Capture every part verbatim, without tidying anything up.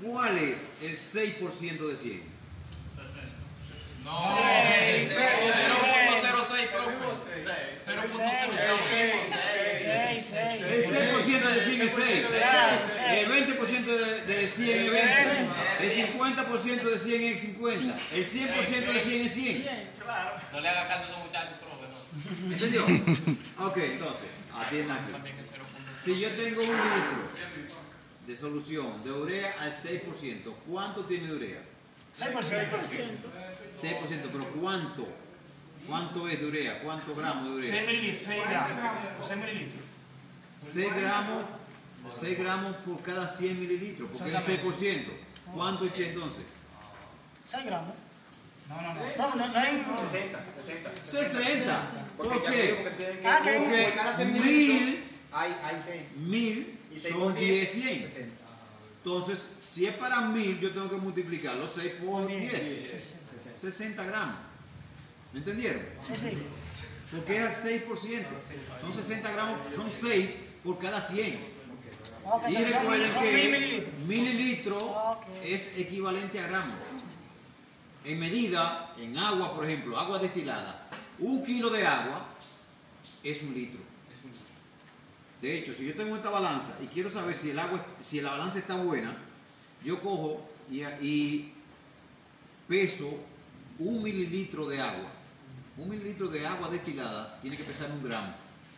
¿Cuál es el seis por ciento de cien? No, cero punto cero seis, profe. cero punto cero seis. El seis por ciento de cien es seis. El veinte por ciento de, de cien es veinte. El cincuenta por ciento de cien es cincuenta. El cien por ciento de cien es cien. No le haga caso a esos muchachos, profe. ¿No? ¿Entendió? Ok, entonces, atienda aquí. Si yo tengo un litro de solución de urea al seis por ciento, ¿cuánto tiene de urea? seis por ciento. seis por ciento, pero ¿cuánto? ¿Cuánto es de urea? ¿Cuántos gramos de urea? seis mililitros. seis gramos. seis mililitros. seis gramos, seis gramos por cada cien mililitros, porque es el seis por ciento. ¿Cuánto eché entonces? seis gramos. No, no, no. No, no, no hay... sesenta. ¿Por qué? Ah, que Porque cada cien mil, mililitros hay, hay seis. mil Y seis son por diez, diez, cien. sesenta. Entonces, si es para mil, yo tengo que multiplicar los seis por diez. sesenta gramos. ¿Me entendieron? Sí, sí. Porque es al seis por ciento. Son sesenta gramos, son seis por cada cien. Ok, Y entonces son mil- recuerden son mil que mililitros. mililitro Ok. es equivalente a gramos. En medida, en agua, por ejemplo, agua destilada, un kilo de agua es un litro. De hecho, si yo tengo esta balanza y quiero saber si el agua, si la balanza está buena, yo cojo y, y peso un mililitro de agua. Un mililitro de agua destilada tiene que pesar un gramo.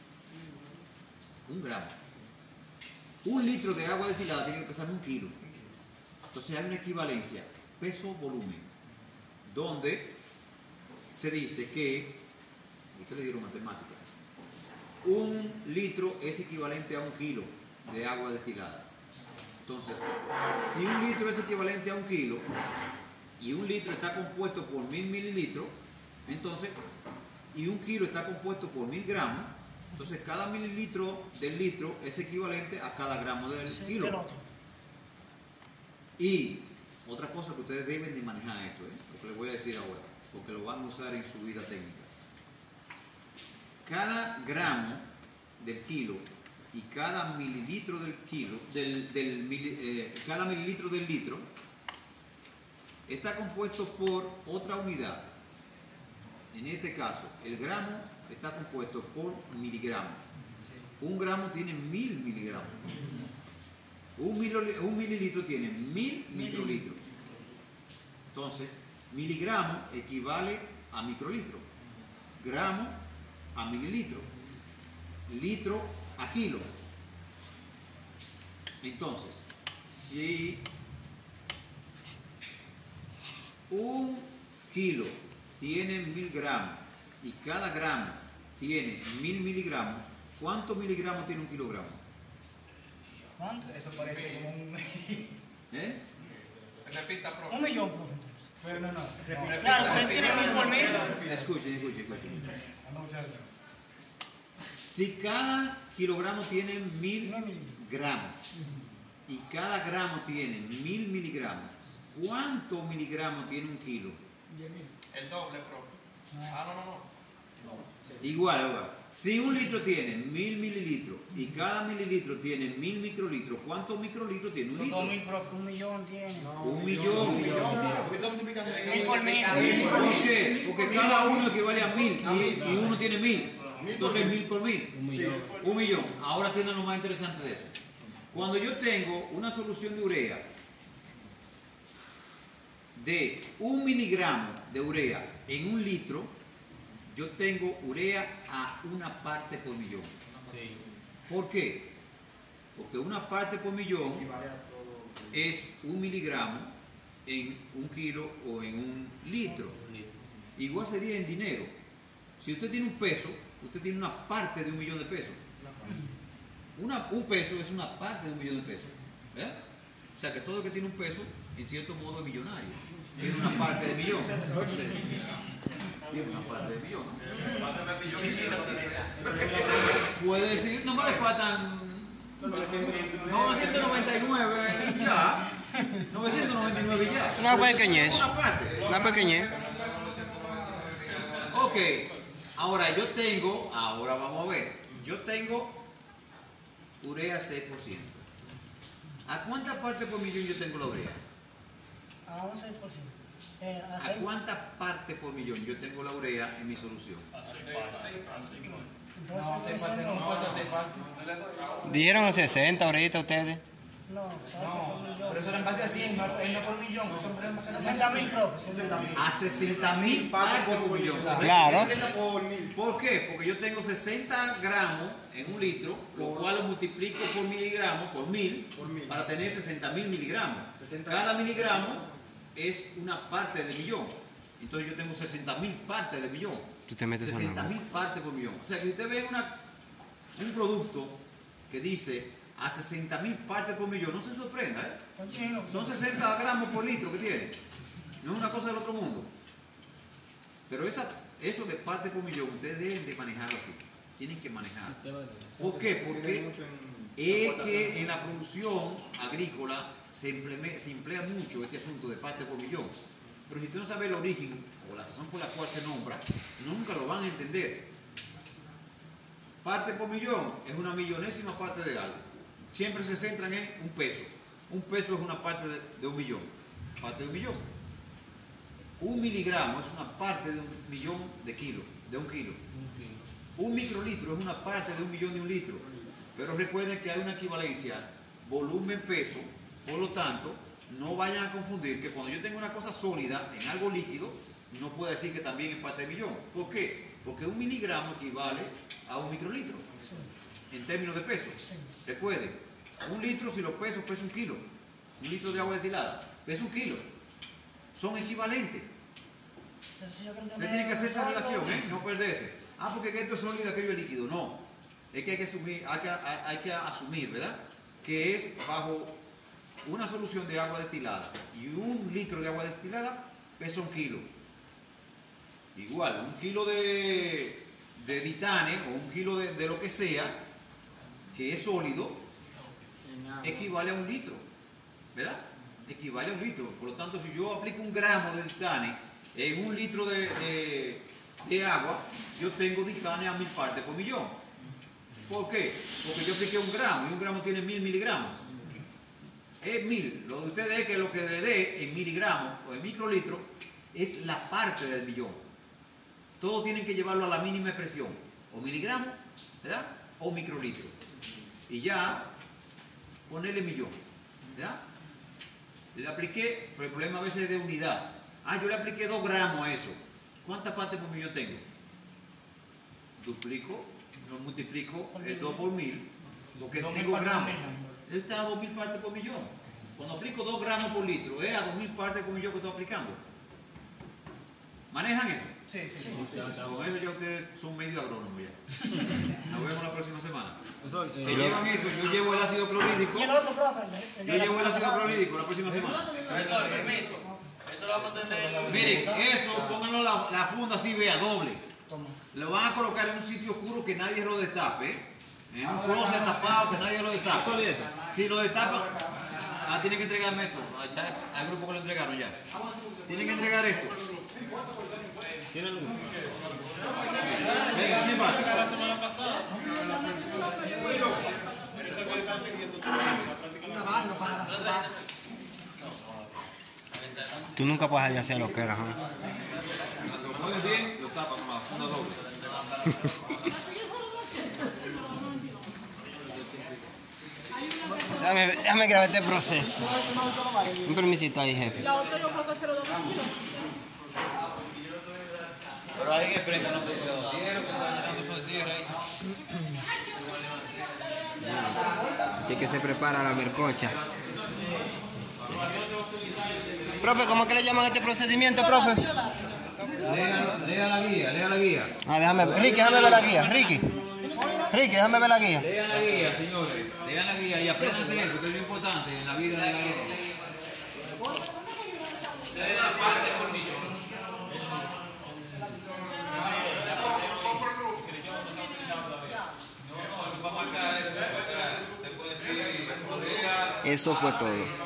Un gramo. Un litro de agua destilada tiene que pesar un kilo. Entonces hay una equivalencia peso-volumen, donde se dice que, ¿ustedes le dieron matemática? Un litro es equivalente a un kilo de agua destilada. Entonces, si un litro es equivalente a un kilo y un litro está compuesto por mil mililitros, entonces, y un kilo está compuesto por mil gramos, entonces cada mililitro del litro es equivalente a cada gramo del Sí, kilo. del otro. Y otra cosa que ustedes deben de manejar esto, ¿eh? Lo que les voy a decir ahora, porque lo van a usar en su vida técnica. Cada gramo del kilo y cada mililitro del kilo, del, del mili- eh, cada mililitro del litro, está compuesto por otra unidad. En este caso, el gramo está compuesto por miligramos. Un gramo tiene mil miligramos. Un, miloli- un mililitro tiene mil microlitros. Entonces, miligramo equivale a microlitro, gramo a mililitro, litro a kilo. Entonces, si un kilo tiene mil gramos y cada gramo tiene mil miligramos, ¿cuántos miligramos tiene un kilogramo? ¿Cuánto? Eso parece como un... ¿Eh? Repita, profe. Un millón, profe. Pero no, no. Repita, Claro, porque repita. tiene mil por mil. Escuchen, escuchen, escuchen. No, muchachos. Si cada kilogramo tiene mil Mil mililitros. gramos y cada gramo tiene mil miligramos, ¿cuántos miligramos tiene un kilo? El doble, profe. Ah, no, no, no. Igual, igual. Si un litro tiene mil mililitros y cada mililitro tiene mil microlitros, ¿cuántos microlitros tiene un Son litro? dos mil, profe. Un millón tiene. Un millón. ¿Por qué estamos multiplicando? Mil por mil. ¿Por qué? Porque cada uno equivale a mil y, y uno tiene mil. Entonces mil por mil. Un millón. Un millón. Ahora tiene lo más interesante de eso. Cuando yo tengo una solución de urea de un miligramo de urea en un litro, yo tengo urea a una parte por millón. ¿Por qué? Porque una parte por millón Equivale a todo. es un miligramo en un kilo o en un litro. Igual sería en dinero. Si usted tiene un peso, usted tiene una parte de un millón de pesos. Una, un peso es una parte de un millón de pesos. ¿Eh? O sea que todo el que tiene un peso, en cierto modo, es millonario. Tiene una parte de millón. Tiene una parte de millón, ¿no? Puede decir, no me le faltan novecientos noventa y nueve ya. novecientos noventa y nueve ya. Una pequeñez. Una parte. Una pequeñez. Ok, ahora yo tengo, ahora vamos a ver, yo tengo urea seis por ciento. ¿A cuántas partes por millón yo tengo la urea? A un seis por ciento. Eh, a ¿A seis. cuántas partes por millón yo tengo la urea en mi solución? No, seis partes, ¿cómo pasa seis partes? Dijeron a sesenta ahorita ustedes. No, No, pero eso era en base a cien, no, es no por millón. Eso era en base a sesenta mil, profe. sesenta mil. A sesenta mil partes por millón. Claro. sesenta por mil. ¿Por qué? Porque yo tengo sesenta gramos en un litro, lo cual lo multiplico por miligramos, por mil, Por mil. para tener sesenta mil miligramos. sesenta. Cada miligramo es una parte del millón. Entonces yo tengo sesenta mil partes del millón. Tú te metes en sesenta la mil partes por millón. O sea que si usted ve una, un producto que dice a sesenta mil partes por millón, no se sorprenda, ¿eh? Son chinos. Son sesenta gramos por litro que tiene. No es una cosa del otro mundo. Pero esa, eso de parte por millón, ustedes deben de manejarlo así. Tienen que manejar. ¿Por qué? Porque es que en la producción agrícola se emplea, se emplea mucho este asunto de parte por millón. Pero si usted no sabe el origen o la razón por la cual se nombra, nunca lo van a entender. Parte por millón es una millonésima parte de algo. Siempre se centran en un peso. Un peso es una parte de, de un millón. Parte de un millón. Un miligramo es una parte de un millón de kilos, de un kilo. Un microlitro es una parte de un millón de un litro. Pero recuerden que hay una equivalencia volumen-peso. Por lo tanto, no vayan a confundir que cuando yo tengo una cosa sólida en algo líquido, no puedo decir que también es parte de millón. ¿Por qué? Porque un miligramo equivale a un microlitro en términos de peso. Recuerden, un litro si lo peso, pesa un kilo. Un litro de agua destilada pesa un kilo. Son equivalentes. Usted tiene que hacer esa relación, ¿eh? No perderse. Ah, porque esto es sólido y aquello es líquido. No. Es que hay que asumir, hay que, hay que asumir, ¿verdad? Que es bajo una solución de agua destilada y un litro de agua destilada pesa un kilo. Igual, un kilo de, de ditane o un kilo de, de lo que sea, que es sólido, equivale a un litro, ¿verdad? Equivale a un litro. Por lo tanto, si yo aplico un gramo de ditane en un litro de, de, de agua, yo tengo ditane a mil partes por millón. ¿Por qué? Porque yo apliqué un gramo y un gramo tiene mil miligramos. Es mil. Lo de ustedes es que lo que le dé en miligramos o en microlitros es la parte del millón. Todos tienen que llevarlo a la mínima expresión. O miligramos, ¿verdad? O microlitro. Y ya ponerle millón, ¿verdad? Le apliqué, pero el problema a veces es de unidad. Ah, yo le apliqué dos gramos a eso. ¿Cuántas partes por millón tengo? Duplico, lo multiplico el dos por mil, porque tengo gramos. Está a dos mil partes por millón. Cuando aplico dos gramos por litro, es a dos mil partes por millón que estoy aplicando. ¿Manejan eso? Sí, sí, sí. Con eso ya ustedes son medio agrónomos ya. Nos vemos la próxima semana. Si Sí, llevan eso, yo llevo el ácido clorhídrico. Y el otro, profe. el de Yo la llevo el ácido semana clorhídrico la próxima semana. Profesor, permiso. Esto lo vamos a tener. Miren, eso, pónganlo la, la funda así, vea, doble. Toma. Lo van a colocar en un sitio oscuro que nadie lo destape. ¿eh? En un closet tapado que nadie lo destape. Si lo destapan, ah, tienen que entregarme esto. Allá, hay grupos que lo entregaron ya. Tienen que entregar esto. Venga, ¿quién va? La semana pasada. Tú nunca puedes dejar de hacer lo que eras, ¿no? Lo mueven bien, lo tapan con la funda doble. Déjame, déjame grabar este proceso. Un permisito ahí, jefe. La otra yo creo que se lo doy a mí. Pero ahí en el frente no te quedó tierra, te está llenando eso de tierra ahí. Así que se prepara la mercocha. Profe, ¿cómo que le llaman a este procedimiento, profe? Lea, lea la guía, lea la guía. Ah, déjame ver. Ricky, déjame ver la guía. Ricky. Ricky, déjame ver la guía. Lean la guía, señores. Lean la guía y apréndanse eso, que es lo importante en la vida de la guía. Eso fue todo.